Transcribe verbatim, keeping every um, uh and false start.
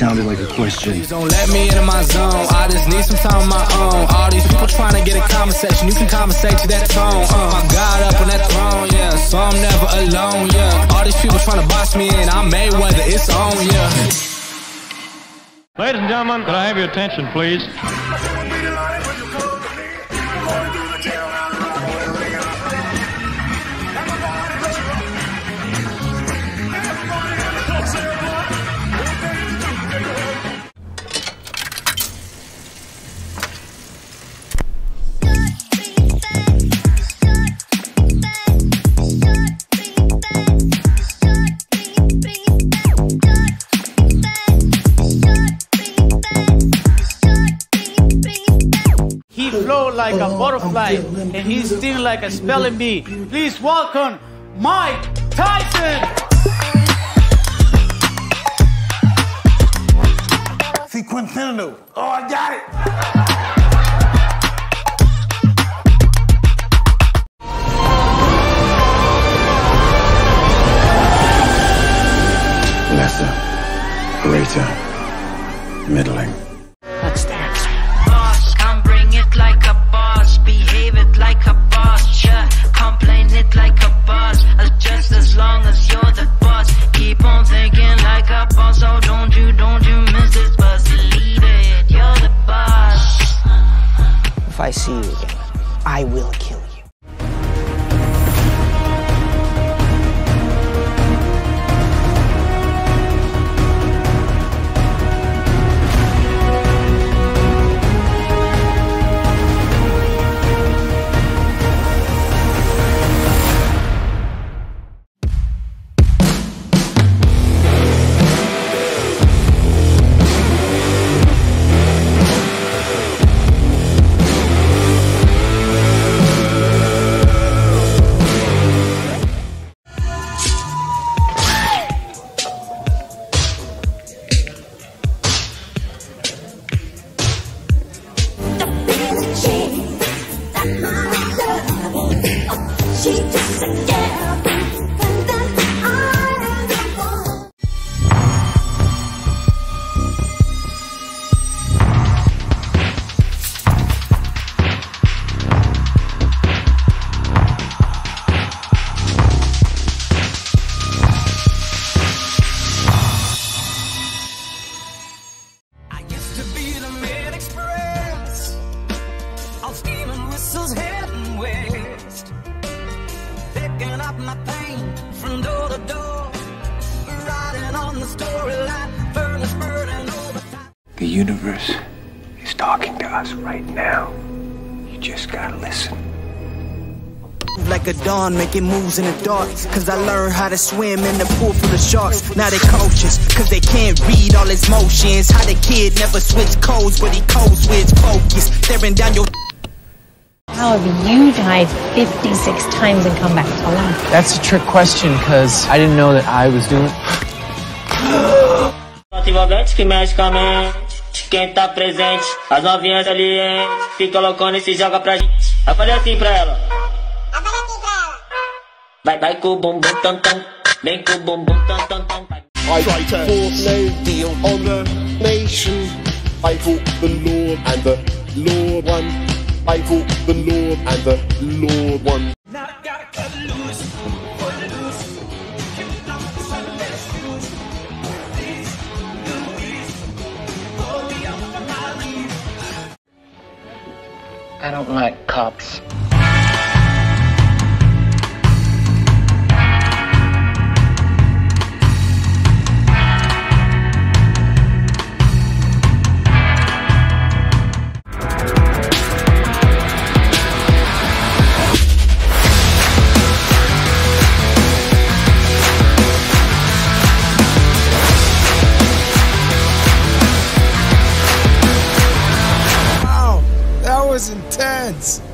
sounded like a question. Please don't let me into my zone. I just need some time of my own. All these people trying to get a conversation. You can conversate to that tone. Uh, my God up on that throne, yeah. So I'm never alone, yeah. All these people trying to box me in. I'm Mayweather, it's on, yeah. Ladies and gentlemen, could I have your attention, please? Like a butterfly, and he's sting like a spelling bee. Please welcome Mike Tyson. Sequential. Oh, I got it. Lesser, greater, middling. What's that? Boss, come bring it like a boss. Behave it like a boss. Yeah, complain it like a boss. Just as long as you're the boss. Keep on thinking like a boss. Oh, don't you, don't you miss this bus. Lead it, you're the boss. If I see you again, I will kill you. My pain from door to door, riding on the storyline, furnace burning over time. The universe is talking to us right now. You just gotta listen. Like a dawn, making moves in the dark. Cause I learned how to swim in the pool full of sharks. Now they coaches, cause they can't read all his motions. How the kid never switched codes, but he codes with focus. Staring down your... How have you died fifty-six times and come back to life? That's a trick question, cause I didn't know that I was doing it. Envolvente que mexe com a mente, quem tá presente, as novinhas salientes, fica loucona e se joga pra gente. Vai fazer assim pra ela. Vai fazer assim pra ela. Vai, vai com o bumbum tam tam, vem com o bumbum tam tam tam. I fought no deal on the nation. I fought the Lord and the Lord won. I fought the Lord and the Lord won. Now I gotta cut loose, cut loose. Keep on the sun and excuse. Please, Louise, pull me up from my leave. I don't like cops. Was intense.